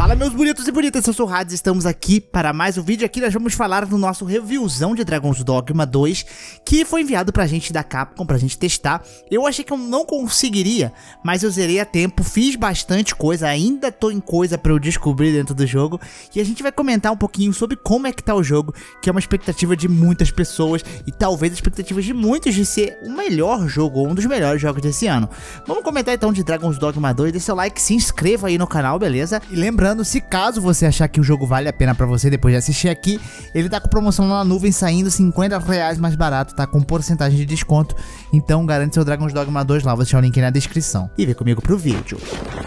Fala, meus bonitos e bonitas, eu sou o Hades, estamos aqui para mais um vídeo. Aqui nós vamos falar do nosso reviewzão de Dragon's Dogma 2, que foi enviado pra gente da Capcom, pra gente testar. Eu achei que eu não conseguiria, mas eu zerei a tempo, fiz bastante coisa, ainda tô em coisa pra eu descobrir dentro do jogo. E a gente vai comentar um pouquinho sobre como é que tá o jogo, que é uma expectativa de muitas pessoas e talvez expectativas de muitos de ser o melhor jogo, ou um dos melhores jogos desse ano. Vamos comentar então de Dragon's Dogma 2, dê seu like, se inscreva aí no canal, beleza? E lembrando, se caso você achar que o jogo vale a pena pra você depois de assistir aqui, ele tá com promoção lá na nuvem, saindo R$50 mais barato, tá com porcentagem de desconto. Então garante seu Dragon's Dogma 2 lá, vou deixar o link aí na descrição. E vem comigo pro vídeo.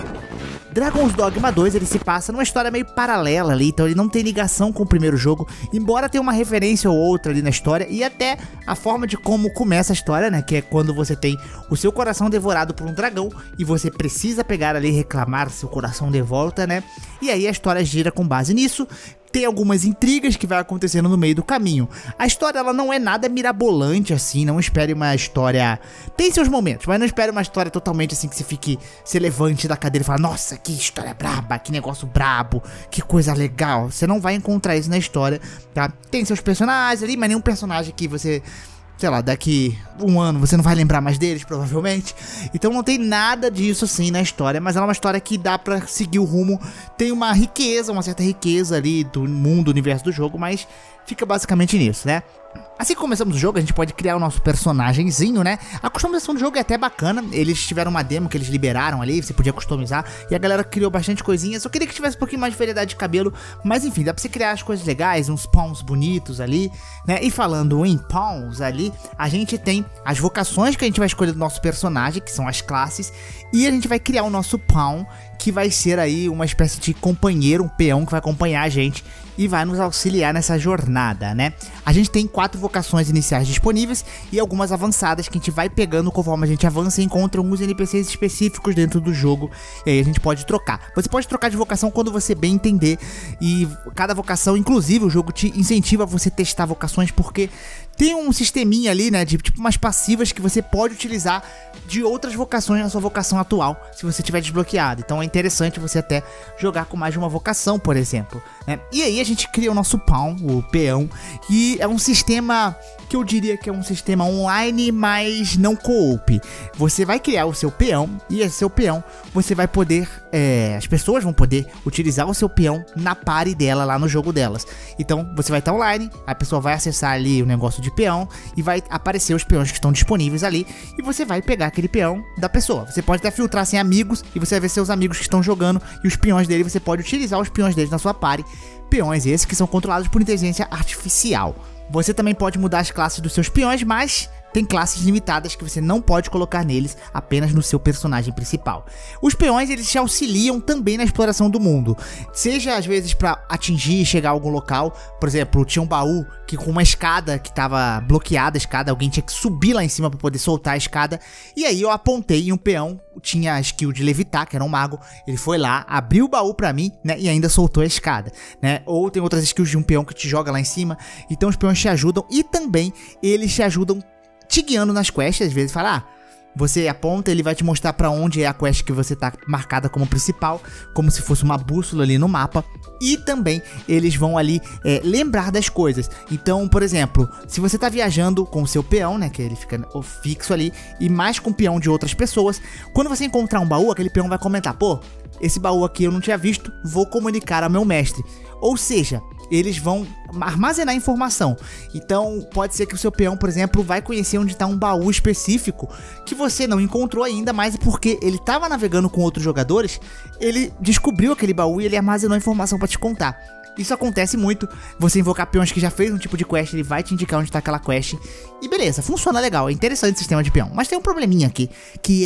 Dragon's Dogma 2, ele se passa numa história meio paralela ali, então ele não tem ligação com o primeiro jogo, embora tenha uma referência ou outra ali na história, e até a forma de como começa a história, né, que é quando você tem o seu coração devorado por um dragão, e você precisa pegar ali e reclamar seu coração de volta, né, e aí a história gira com base nisso. Tem algumas intrigas que vai acontecendo no meio do caminho. A história, ela não é nada mirabolante assim, não espere uma história... Tem seus momentos, mas não espere uma história totalmente assim que você levante da cadeira e fala: nossa, que história braba, que negócio brabo, que coisa legal. Você não vai encontrar isso na história, tá? Tem seus personagens ali, mas nenhum personagem que você... sei lá, daqui um ano você não vai lembrar mais deles, provavelmente. Então não tem nada disso assim na história, mas ela é uma história que dá pra seguir o rumo. Tem uma riqueza, uma certa riqueza ali do mundo, do universo do jogo, mas fica basicamente nisso, né? Assim que começamos o jogo, a gente pode criar o nosso personagemzinho, né? A customização do jogo é até bacana. Eles tiveram uma demo que eles liberaram ali, você podia customizar, e a galera criou bastante coisinhas. Eu queria que tivesse um pouquinho mais de variedade de cabelo, mas enfim, dá pra você criar as coisas legais, uns pawns bonitos ali, né? E falando em pawns ali, a gente tem as vocações que a gente vai escolher do nosso personagem, que são as classes, e a gente vai criar o nosso pawn, que vai ser aí uma espécie de companheiro, um peão que vai acompanhar a gente e vai nos auxiliar nessa jornada, né? A gente tem 4 vocações iniciais disponíveis e algumas avançadas que a gente vai pegando conforme a gente avança e encontra alguns NPCs específicos dentro do jogo, e aí a gente pode trocar. Você pode trocar de vocação quando você bem entender, e cada vocação, inclusive, o jogo te incentiva a você testar vocações, porque tem um sisteminha ali, né, de tipo umas passivas que você pode utilizar de outras vocações na sua vocação atual, se você tiver desbloqueado. Então é interessante você até jogar com mais de uma vocação, por exemplo, né? E aí a gente cria o nosso pawn, o peão, e é um sistema que eu diria que é um sistema online, mas não co-op. Você vai criar o seu peão, e esse seu peão você vai poder, as pessoas vão poder utilizar o seu peão na party dela, lá no jogo delas. Então você vai estar online, a pessoa vai acessar ali o negócio de peão e vai aparecer os peões que estão disponíveis ali, e você vai pegar aquele peão da pessoa. Você pode até filtrar sem amigos, e você vai ver seus amigos que estão jogando e os peões dele. Você pode utilizar os peões deles na sua party. Peões esses que são controlados por inteligência artificial. Você também pode mudar as classes dos seus peões, mas tem classes limitadas que você não pode colocar neles, apenas no seu personagem principal. Os peões, eles te auxiliam também na exploração do mundo, seja às vezes para atingir e chegar a algum local. Por exemplo, tinha um baú que com uma escada que estava bloqueada, a escada, alguém tinha que subir lá em cima para poder soltar a escada, e aí eu apontei e um peão tinha a skill de levitar, que era um mago, ele foi lá, abriu o baú pra mim, né, e ainda soltou a escada, né? Ou tem outras skills de um peão que te joga lá em cima. Então os peões te ajudam, e também eles te ajudam te guiando nas quests. Às vezes fala, você aponta, ele vai te mostrar pra onde é a quest que você tá marcada como principal, como se fosse uma bússola ali no mapa. E também eles vão ali lembrar das coisas. Então, por exemplo, se você tá viajando com o seu peão, né, que ele fica fixo ali, e mais com o peão de outras pessoas, quando você encontrar um baú, aquele peão vai comentar: pô, esse baú aqui eu não tinha visto, vou comunicar ao meu mestre. Ou seja, eles vão armazenar informação. Então pode ser que o seu peão, por exemplo, vai conhecer onde está um baú específico que você não encontrou ainda, mas porque ele estava navegando com outros jogadores, ele descobriu aquele baú e ele armazenou a informação para te contar. Isso acontece muito. Você invocar peões que já fez um tipo de quest, ele vai te indicar onde está aquela quest. E beleza, funciona legal, é interessante o sistema de peão. Mas tem um probleminha aqui, que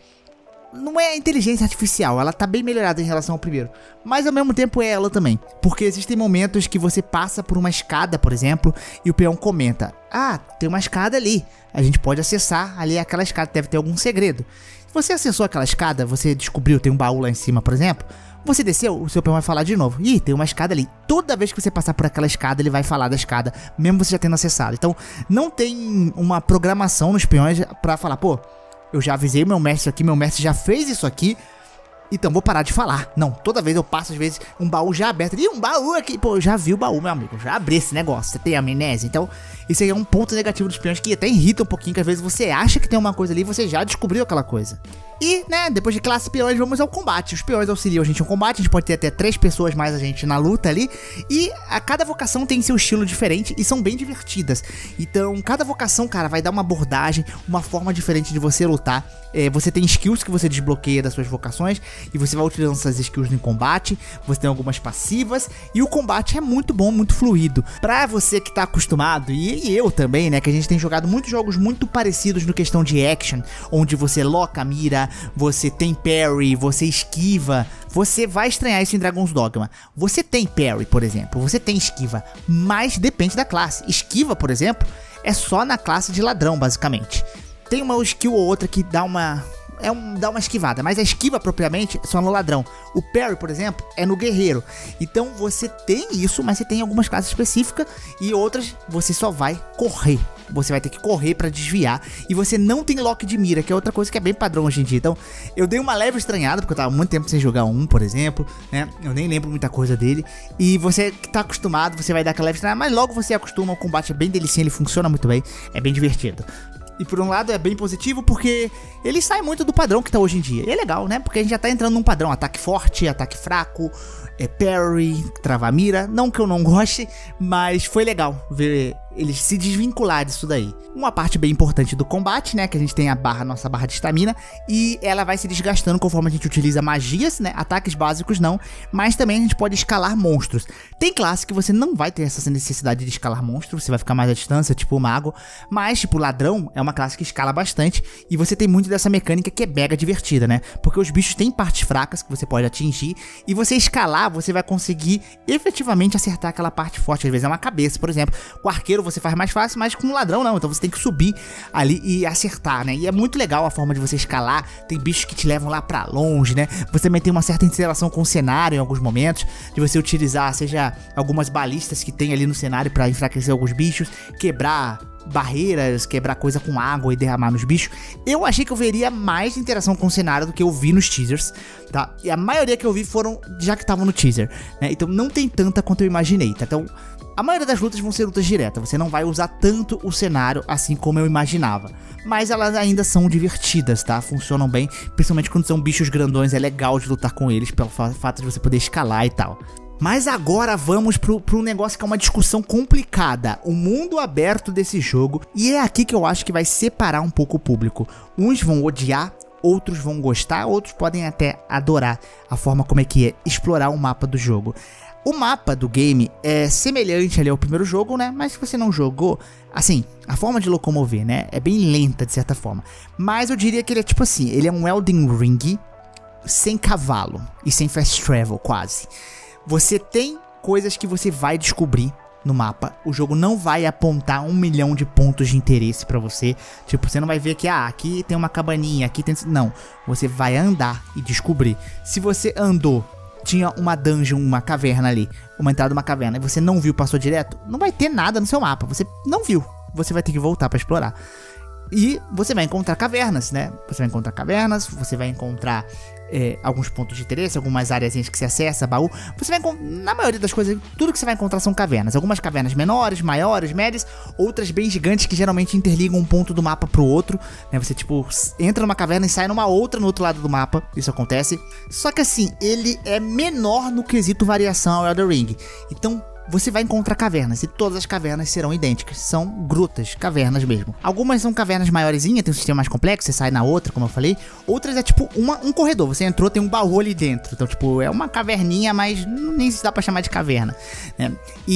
não é a inteligência artificial, ela tá bem melhorada em relação ao primeiro, mas ao mesmo tempo é ela também, porque existem momentos que você passa por uma escada, por exemplo, e o peão comenta: ah, tem uma escada ali, a gente pode acessar ali aquela escada, deve ter algum segredo. Se você acessou aquela escada, você descobriu, tem um baú lá em cima, por exemplo, você desceu, o seu peão vai falar de novo: ih, tem uma escada ali. Toda vez que você passar por aquela escada, ele vai falar da escada, mesmo você já tendo acessado. Então não tem uma programação nos peões pra falar: pô, eu já avisei meu mestre aqui, meu mestre já fez isso aqui, Então vou parar de falar. Não, toda vez eu passo, às vezes, um baú já aberto. Ih, um baú aqui. Pô, eu já vi o baú, meu amigo. Já abri esse negócio. Você tem amnésia. Então, isso aí é um ponto negativo dos peões que até irrita um pouquinho, que às vezes você acha que tem uma coisa ali e você já descobriu aquela coisa. E, né, depois de classe peões, vamos ao combate. Os peões auxiliam a gente no combate, a gente pode ter até 3 pessoas mais a gente na luta ali. E a cada vocação tem seu estilo diferente e são bem divertidas. Então, cada vocação, cara, vai dar uma abordagem, uma forma diferente de você lutar. Você tem skills que você desbloqueia das suas vocações e você vai utilizando essas skills no combate. Você tem algumas passivas e o combate é muito bom, muito fluido. Pra você que tá acostumado, e eu também, né, que a gente tem jogado muitos jogos muito parecidos no questão de action, onde você loca a mira, você tem parry, você esquiva, você vai estranhar isso em Dragon's Dogma. Você tem parry, por exemplo, você tem esquiva, mas depende da classe. Esquiva, por exemplo, é só na classe de ladrão, basicamente. Tem uma skill ou outra que dá uma esquivada, mas a esquiva propriamente é só no ladrão. O parry, por exemplo, é no guerreiro. Então você tem isso, mas você tem algumas classes específicas e outras você só vai correr. Você vai ter que correr pra desviar. E você não tem lock de mira, que é outra coisa que é bem padrão hoje em dia. Então, eu dei uma leve estranhada, porque eu tava muito tempo sem jogar um, por exemplo, né? Eu nem lembro muita coisa dele. E você que tá acostumado, você vai dar aquela leve estranhada, mas logo você acostuma, o combate é bem delicinho, ele funciona muito bem, é bem divertido. E por um lado é bem positivo porque ele sai muito do padrão que tá hoje em dia. E é legal, né? Porque a gente já tá entrando num padrão, ataque forte, ataque fraco, parry, travar mira. Não que eu não goste, mas foi legal ver eles se desvincular disso daí. Uma parte bem importante do combate, né, que a gente tem nossa barra de estamina, e ela vai se desgastando conforme a gente utiliza magias, né, ataques básicos não, mas também a gente pode escalar monstros. Tem classe que você não vai ter essa necessidade de escalar monstros, você vai ficar mais à distância, tipo o mago, mas tipo o ladrão é uma classe que escala bastante, e você tem muito dessa mecânica que é mega divertida, né, porque os bichos têm partes fracas que você pode atingir, e você escalar, você vai conseguir efetivamente acertar aquela parte forte, às vezes é uma cabeça, por exemplo. Com o arqueiro você faz mais fácil, mas com o ladrão não, então você tem que subir ali e acertar, né, e é muito legal a forma de você escalar. Tem bichos que te levam lá pra longe, né, você também tem uma certa interação com o cenário em alguns momentos, de você utilizar, seja algumas balistas que tem ali no cenário pra enfraquecer alguns bichos, quebrar barreiras, quebrar coisa com água e derramar nos bichos. Eu achei que eu veria mais interação com o cenário do que eu vi nos teasers, tá? E a maioria que eu vi foram já que estavam no teaser, né? Então não tem tanta quanto eu imaginei, tá? Então a maioria das lutas vão ser lutas diretas, você não vai usar tanto o cenário assim como eu imaginava. Mas elas ainda são divertidas, tá? Funcionam bem, principalmente quando são bichos grandões, é legal de lutar com eles, pelo fato de você poder escalar e tal. Mas agora vamos pro negócio que é uma discussão complicada, o mundo aberto desse jogo, e é aqui que eu acho que vai separar um pouco o público. Uns vão odiar, outros vão gostar, outros podem até adorar a forma como é que é explorar o mapa do jogo. O mapa do game é semelhante ali ao primeiro jogo, né? Mas se você não jogou, assim, a forma de locomover, né? É bem lenta de certa forma. Mas eu diria que ele é tipo assim, ele é um Elden Ring sem cavalo e sem fast travel quase. Você tem coisas que você vai descobrir no mapa. O jogo não vai apontar 1 milhão de pontos de interesse pra você. Tipo, você não vai ver que, aqui tem uma cabaninha, aqui tem... Não, você vai andar e descobrir. Se você andou, tinha uma dungeon, uma caverna ali, uma entrada de uma caverna, e você não viu, passou direto, não vai ter nada no seu mapa. Você não viu. Você vai ter que voltar pra explorar. E você vai encontrar cavernas, né? Você vai encontrar cavernas, você vai encontrar alguns pontos de interesse, algumas áreas que você acessa, baú. Você vai encontrar, na maioria das coisas, tudo que você vai encontrar são cavernas. Algumas cavernas menores, maiores, médias, outras bem gigantes que geralmente interligam um ponto do mapa pro outro, né? Você, tipo, entra numa caverna e sai numa outra no outro lado do mapa. Isso acontece. Só que, assim, ele é menor no quesito variação ao Elden Ring. Então, você vai encontrar cavernas, e todas as cavernas serão idênticas, são grutas, cavernas mesmo. Algumas são cavernas maiorzinhas, tem um sistema mais complexo, você sai na outra, como eu falei. Outras é tipo um corredor, você entrou, tem um baú ali dentro, então tipo, é uma caverninha, mas nem se dá pra chamar de caverna, né?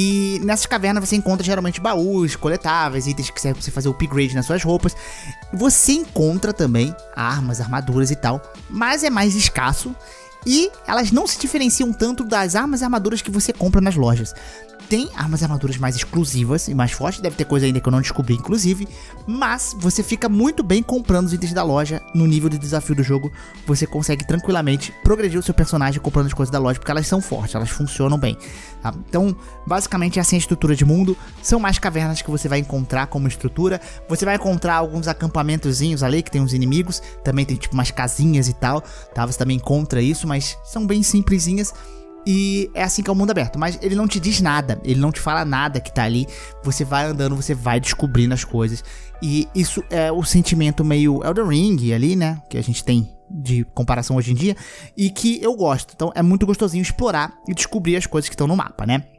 E nessas cavernas você encontra geralmente baús, coletáveis, itens que servem pra você fazer o upgrade nas suas roupas. Você encontra também armas, armaduras e tal, mas é mais escasso. E elas não se diferenciam tanto das armas e armaduras que você compra nas lojas. tem armas e armaduras mais exclusivas e mais fortes, deve ter coisa ainda que eu não descobri inclusive, mas você fica muito bem comprando os itens da loja. No nível de desafio do jogo, você consegue tranquilamente progredir o seu personagem comprando as coisas da loja, porque elas são fortes, elas funcionam bem, tá? Então, basicamente, essa é a estrutura de mundo. São mais cavernas que você vai encontrar como estrutura. Você vai encontrar alguns acampamentozinhos ali, que tem uns inimigos, também tem tipo umas casinhas e tal, tá? Você também encontra isso, mas são bem simplesinhas. E é assim que é o mundo aberto, mas ele não te diz nada, ele não te fala nada que tá ali. Você vai andando, você vai descobrindo as coisas. E isso é o sentimento meio Elden Ring ali, né, que a gente tem de comparação hoje em dia, e que eu gosto. Então é muito gostosinho explorar e descobrir as coisas que estão no mapa, né.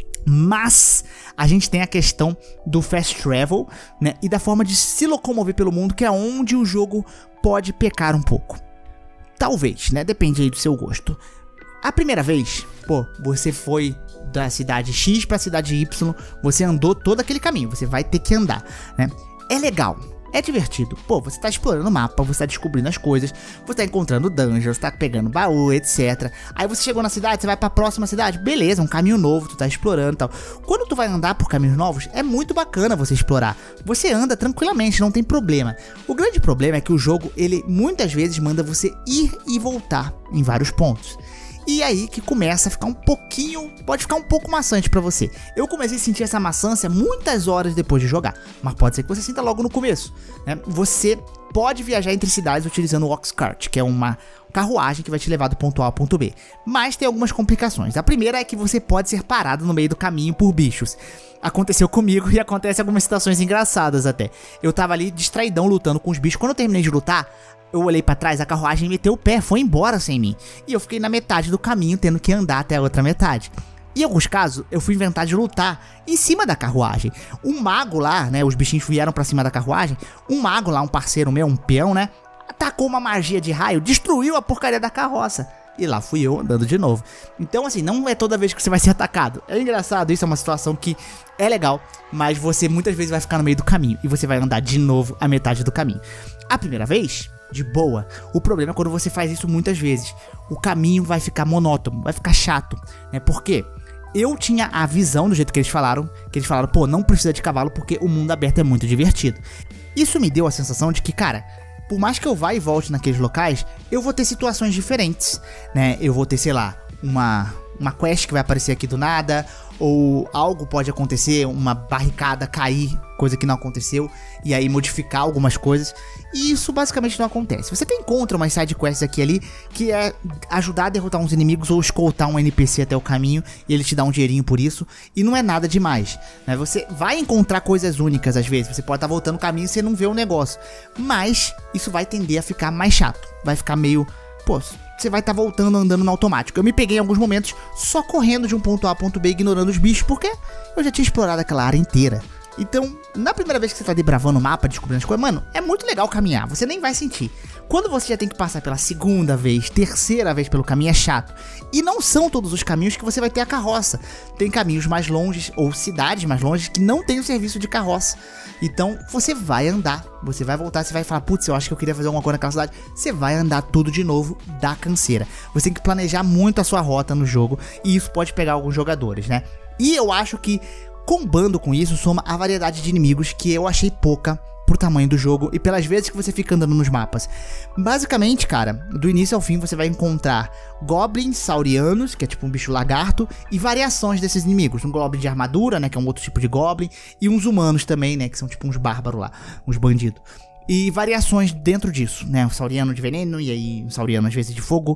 Mas a gente tem a questão do fast travel, né, e da forma de se locomover pelo mundo, que é onde o jogo pode pecar um pouco. Talvez, né, depende aí do seu gosto. A primeira vez, pô, você foi da cidade X pra cidade Y, você andou todo aquele caminho, você vai ter que andar, né? É legal, é divertido, pô, você tá explorando o mapa, você tá descobrindo as coisas, você tá encontrando dungeons, tá pegando baú, etc. Aí você chegou na cidade, você vai pra próxima cidade, beleza, um caminho novo, tu tá explorando e tal. Quando tu vai andar por caminhos novos, é muito bacana você explorar. Você anda tranquilamente, não tem problema. O grande problema é que o jogo, ele muitas vezes manda você ir e voltar em vários pontos. E aí que começa a ficar um pouquinho, pode ficar um pouco maçante pra você. Eu comecei a sentir essa maçância muitas horas depois de jogar, mas pode ser que você sinta logo no começo, né? Você pode viajar entre cidades utilizando o Oxcart, que é uma carruagem que vai te levar do ponto A ao ponto B. Mas tem algumas complicações. A primeira é que você pode ser parado no meio do caminho por bichos. Aconteceu comigo e acontece algumas situações engraçadas até. Eu tava ali distraidão lutando com os bichos. Quando eu terminei de lutar, eu olhei pra trás, a carruagem meteu o pé, foi embora sem mim. E eu fiquei na metade do caminho, tendo que andar até a outra metade. Em alguns casos, eu fui inventar de lutar em cima da carruagem. Um mago lá, né, os bichinhos vieram pra cima da carruagem. Um mago lá, um parceiro meu, um peão, né, atacou uma magia de raio, destruiu a porcaria da carroça. E lá fui eu andando de novo. Então assim, não é toda vez que você vai ser atacado. É engraçado, isso é uma situação que é legal, mas você muitas vezes vai ficar no meio do caminho e você vai andar de novo a metade do caminho. A primeira vez, de boa. O problema é quando você faz isso muitas vezes. O caminho vai ficar monótono, vai ficar chato, né? Por quê? Eu tinha a visão do jeito que eles falaram, pô, não precisa de cavalo porque o mundo aberto é muito divertido. Isso me deu a sensação de que, cara, por mais que eu vá e volte naqueles locais, eu vou ter situações diferentes, né? Eu vou ter, sei lá, uma quest que vai aparecer aqui do nada, ou algo pode acontecer, uma barricada cair, coisa que não aconteceu, e aí modificar algumas coisas, e isso basicamente não acontece. Você até encontra umas side quests aqui e ali, que é ajudar a derrotar uns inimigos ou escoltar um NPC até o caminho, e ele te dá um dinheirinho por isso, e não é nada demais, né? Você vai encontrar coisas únicas às vezes, você pode estar voltando o caminho e você não vê o negócio, mas isso vai tender a ficar mais chato, vai ficar meio, pô, você vai estar voltando andando no automático. Eu me peguei em alguns momentos só correndo de um ponto A a ponto B, ignorando os bichos, porque eu já tinha explorado aquela área inteira. Então, na primeira vez que você tá debravando o mapa, descobrindo as coisas, mano, é muito legal caminhar, você nem vai sentir. Quando você já tem que passar pela segunda vez, terceira vez pelo caminho, é chato. E não são todos os caminhos que você vai ter a carroça. Tem caminhos mais longes, ou cidades mais longes, que não tem o serviço de carroça. Então, você vai andar, você vai voltar, você vai falar, putz, eu acho que eu queria fazer alguma coisa naquela cidade. Você vai andar tudo de novo, dá canseira. Você tem que planejar muito a sua rota no jogo, e isso pode pegar alguns jogadores, né? E eu acho que, combando com isso, soma a variedade de inimigos, que eu achei pouca pro tamanho do jogo e pelas vezes que você fica andando nos mapas. Basicamente, cara, do início ao fim você vai encontrar goblins saurianos, que é tipo um bicho lagarto, e variações desses inimigos. Um goblin de armadura, né, que é um outro tipo de goblin, e uns humanos também, né, que são tipo uns bárbaros lá, uns bandidos. E variações dentro disso, né, um sauriano de veneno, e aí um sauriano às vezes de fogo,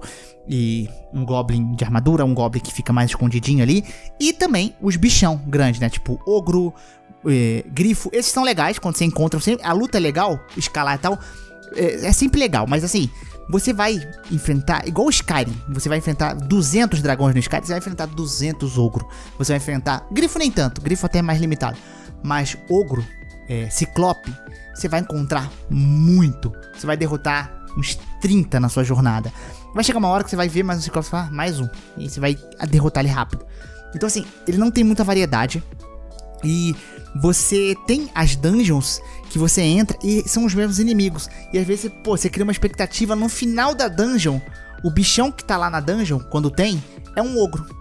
e um goblin de armadura, um goblin que fica mais escondidinho ali, e também os bichão grandes, né, tipo ogro, grifo. Esses são legais quando você encontra, a luta é legal, escalar e tal, é sempre legal, mas assim, você vai enfrentar, igual o Skyrim, você vai enfrentar 200 dragões no Skyrim, você vai enfrentar 200 ogro, você vai enfrentar, grifo nem tanto, grifo até é mais limitado, mas ogro, ciclope, você vai encontrar muito, você vai derrotar uns 30 na sua jornada. Vai chegar uma hora que você vai ver mais um ciclope e falar, mais um, e você vai derrotar ele rápido. Então assim, ele não tem muita variedade. E você tem as dungeons que você entra e são os mesmos inimigos. E às vezes, pô, você cria uma expectativa no final da dungeon. O bichão que tá lá na dungeon, quando tem, é um ogro.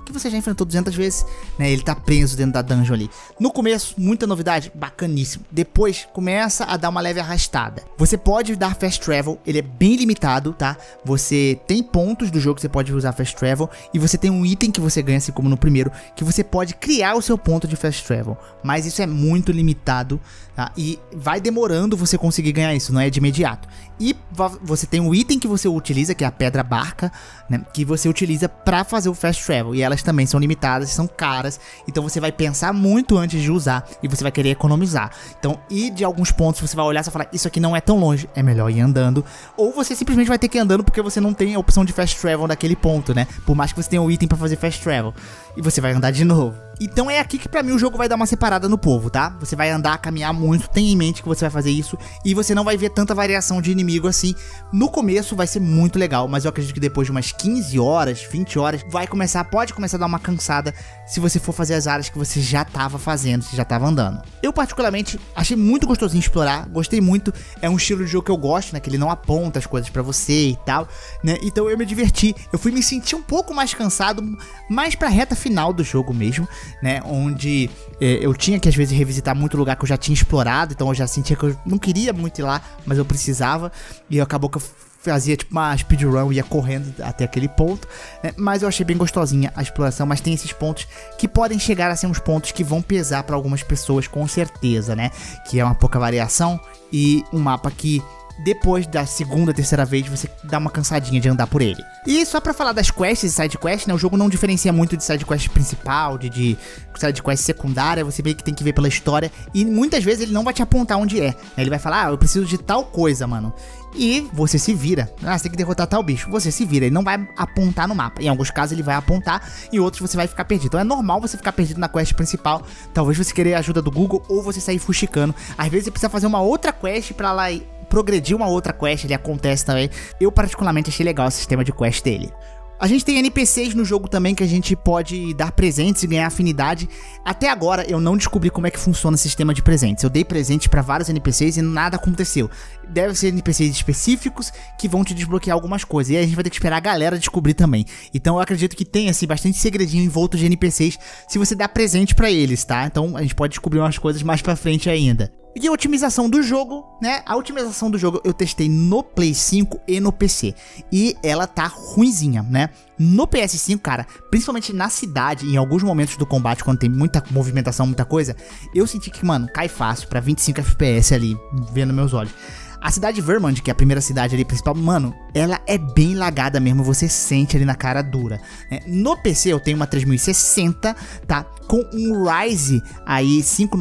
que você já enfrentou 200 vezes, né? Ele tá preso dentro da dungeon ali. No começo, muita novidade, bacaníssimo. Depois, começa a dar uma leve arrastada. Você pode dar fast travel, ele é bem limitado, tá? Você tem pontos do jogo que você pode usar fast travel, e você tem um item que você ganha, assim como no primeiro, que você pode criar o seu ponto de fast travel. Mas isso é muito limitado, tá? E vai demorando você conseguir ganhar isso, não é de imediato. E você tem um item que você utiliza, que é a pedra barca, né, que você utiliza pra fazer o fast travel, e elas também são limitadas, são caras, então você vai pensar muito antes de usar, e você vai querer economizar. Então, e de alguns pontos você vai olhar e vai falar, isso aqui não é tão longe, é melhor ir andando, ou você simplesmente vai ter que ir andando porque você não tem a opção de fast travel naquele ponto, né, por mais que você tenha um item pra fazer fast travel, e você vai andar de novo. Então é aqui que pra mim o jogo vai dar uma separada no povo, tá? Você vai andar, caminhar muito, tenha em mente que você vai fazer isso, e você não vai ver tanta variação de inimigo assim. No começo vai ser muito legal, mas eu acredito que depois de umas 15 horas, 20 horas, pode começar a dar uma cansada se você for fazer as áreas que você já tava fazendo, você já tava andando. Eu particularmente achei muito gostosinho explorar, gostei muito, é um estilo de jogo que eu gosto, né? Que ele não aponta as coisas pra você e tal, né? Então eu me diverti, eu fui me sentir um pouco mais cansado, mais pra reta final do jogo mesmo, né, onde eu tinha que às vezes revisitar muito lugar que eu já tinha explorado, então eu já sentia que eu não queria muito ir lá, mas eu precisava, e acabou que eu fazia tipo uma speedrun, ia correndo até aquele ponto, né, mas eu achei bem gostosinha a exploração, mas tem esses pontos que podem chegar a ser uns pontos que vão pesar para algumas pessoas com certeza, né, que é uma pouca variação e um mapa que depois da segunda, terceira vez, você dá uma cansadinha de andar por ele. E só pra falar das quests e side quests, né, o jogo não diferencia muito de side quest principal, de side quest secundária, você meio que tem que ver pela história, e muitas vezes ele não vai te apontar onde é, né, ele vai falar, eu preciso de tal coisa, mano. E você se vira, você tem que derrotar tal bicho, você se vira, ele não vai apontar no mapa, em alguns casos ele vai apontar, em outros você vai ficar perdido. Então é normal você ficar perdido na quest principal, talvez você querer a ajuda do Google, ou você sair fuxicando, às vezes você precisa fazer uma outra quest pra lá progredir uma outra quest, ele acontece também. Eu particularmente achei legal o sistema de quest dele. A gente tem NPCs no jogo também que a gente pode dar presentes e ganhar afinidade. Até agora eu não descobri como é que funciona o sistema de presentes. Eu dei presente pra vários NPCs e nada aconteceu. Deve ser NPCs específicos que vão te desbloquear algumas coisas. E aí a gente vai ter que esperar a galera descobrir também. Então eu acredito que tem assim bastante segredinho em volta de NPCs se você dar presente pra eles, tá? Então a gente pode descobrir umas coisas mais pra frente ainda. E a otimização do jogo, né? A otimização do jogo eu testei no Play 5 e no PC. E ela tá ruinzinha, né? No PS5, cara, principalmente na cidade, em alguns momentos do combate, quando tem muita movimentação, muita coisa, eu senti que, mano, cai fácil pra 25 FPS ali, vendo meus olhos. A cidade de Vermont, que é a primeira cidade ali principal, mano, ela é bem lagada mesmo, você sente ali na cara dura, né? No PC eu tenho uma 3060, tá? Com um Ryzen aí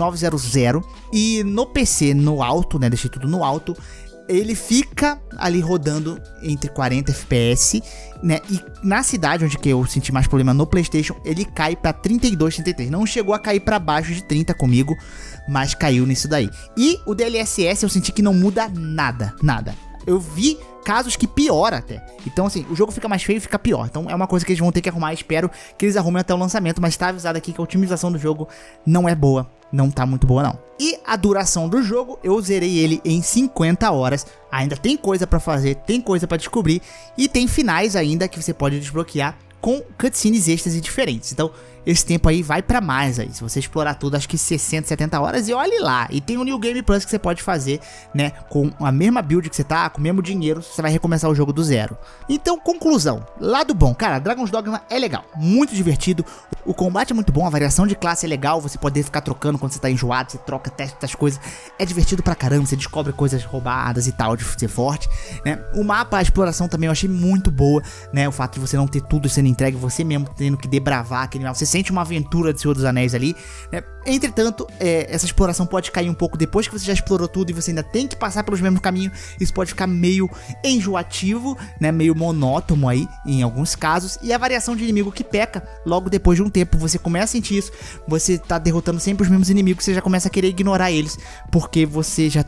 5900, e no PC, no alto, né? Deixei tudo no alto, ele fica ali rodando entre 40 FPS, né? E na cidade onde que eu senti mais problema no PlayStation, ele cai pra 32, 33. Não chegou a cair pra baixo de 30 comigo, mas caiu nisso daí. E o DLSS eu senti que não muda nada, nada. Eu vi casos que piora até. Então assim, o jogo fica mais feio e fica pior. Então é uma coisa que eles vão ter que arrumar. Espero que eles arrumem até o lançamento, mas tá avisado aqui que a otimização do jogo não é boa. Não tá muito boa não. E a duração do jogo, eu zerei ele em 50 horas. Ainda tem coisa pra fazer, tem coisa pra descobrir. E tem finais ainda que você pode desbloquear com cutscenes extras e diferentes. Então esse tempo aí vai pra mais aí. Se você explorar tudo, acho que 60, 70 horas, e olhe lá. E tem o New Game Plus que você pode fazer, né, com a mesma build que você tá, com o mesmo dinheiro, você vai recomeçar o jogo do zero. Então, conclusão, lado bom, cara, Dragon's Dogma é legal, muito divertido, o combate é muito bom, a variação de classe é legal, você poder ficar trocando quando você tá enjoado, você troca, testa as coisas, é divertido pra caramba, você descobre coisas roubadas e tal, de ser forte, né. O mapa, a exploração também eu achei muito boa, né, o fato de você não ter tudo sendo entregue, você mesmo tendo que desbravar aquele mapa, você sente uma aventura de Senhor dos Anéis ali, né? Entretanto, essa exploração pode cair um pouco depois que você já explorou tudo e você ainda tem que passar pelos mesmos caminhos. Isso pode ficar meio enjoativo, né? Meio monótono aí, em alguns casos. E a variação de inimigo que peca logo depois de um tempo. Você começa a sentir isso, você tá derrotando sempre os mesmos inimigos, você já começa a querer ignorar eles, porque você já tá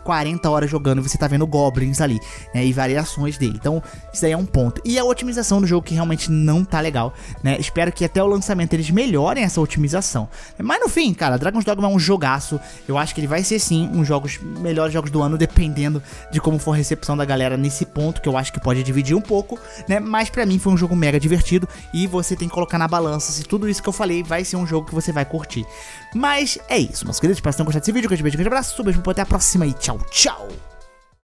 40 horas jogando e você tá vendo goblins ali, né, e variações dele. Então isso aí é um ponto. E a otimização do jogo que realmente não tá legal, né, espero que até o lançamento eles melhorem essa otimização. Mas no fim, cara, Dragon's Dogma é um jogaço, eu acho que ele vai ser sim um dos melhores jogos do ano, dependendo de como for a recepção da galera nesse ponto, que eu acho que pode dividir um pouco, né, mas pra mim foi um jogo mega divertido e você tem que colocar na balança se tudo isso que eu falei vai ser um jogo que você vai curtir. Mas é isso, meus queridos, espero que tenham gostado desse vídeo, grande beijo, grande abraço, beijo, até a próxima e tchau, tchau!